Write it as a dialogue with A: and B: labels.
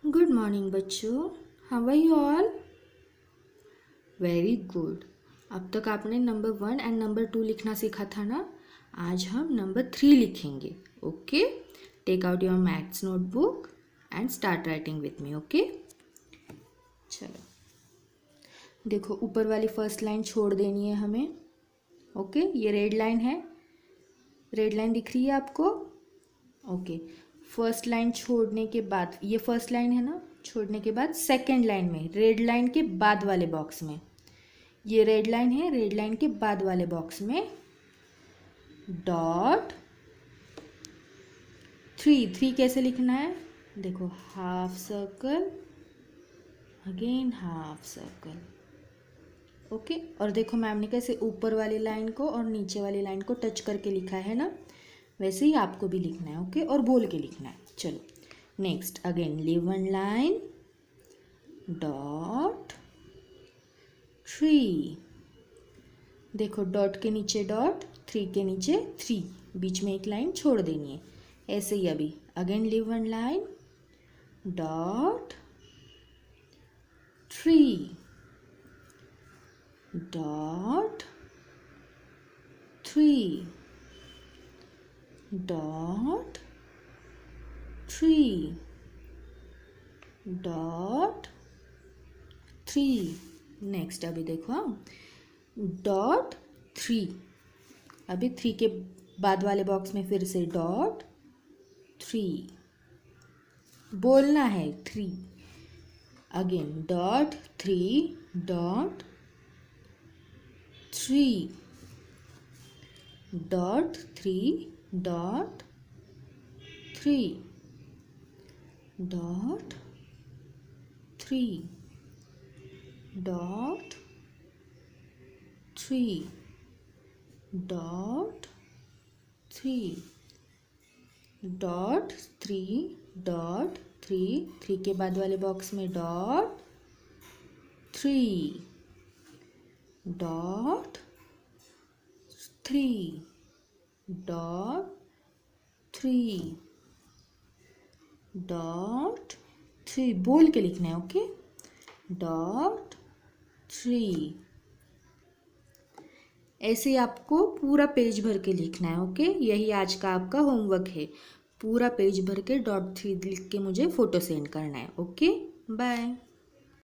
A: Good morning बच्चों, how are you all? Very good. अब तक आपने नंबर 1 एंड नंबर 2 लिखना सीखा था ना। आज हम नंबर 3 लिखेंगे। Okay, take out your maths notebook and start writing with me. Okay, चलो देखो, ऊपर वाली फर्स्ट लाइन छोड़ देनी है हमें। ओके, ये रेड लाइन है, रेड लाइन दिख रही है आपको? ओके, फर्स्ट लाइन छोड़ने के बाद, ये फर्स्ट लाइन है ना, छोड़ने के बाद सेकंड लाइन में, रेड लाइन के बाद वाले बॉक्स में, ये रेड लाइन है, रेड लाइन के बाद वाले बॉक्स में डॉट 3 कैसे लिखना है? देखो, half circle again half circle. Okay, और देखो मैम ने कैसे ऊपर वाली लाइन को और नीचे वाली लाइन को टच करके लिखा है ना, वैसे ही आपको भी लिखना है। ओके, और बोल के लिखना है। चलो next, again leave one line dot 3। देखो, डॉट के नीचे डॉट, 3 के नीचे 3, बीच में एक लाइन छोड़ देनी है। ऐसे ही अभी again leave one line dot 3 dot 3 dot 3 dot 3। Next अभी देखो, डॉट 3, अभी 3 के बाद वाले बॉक्स में फिर से डॉट 3 बोलना है। 3 again dot 3 dot 3 dot 3 dot 3 dot 3 dot 3 dot 3 dot 3 dot 3 के बाद वाले बॉक्स में डॉट 3 डॉट 3 डॉट 3 डॉट 3 बोल के लिखना है। Okay, dot 3। ऐसे आपको पूरा पेज भर के लिखना है। ओके, यही आज का आपका होमवर्क है। पूरा पेज भर के डॉट 3 लिख के मुझे फ़ोटो सेंड करना है। Okay, bye.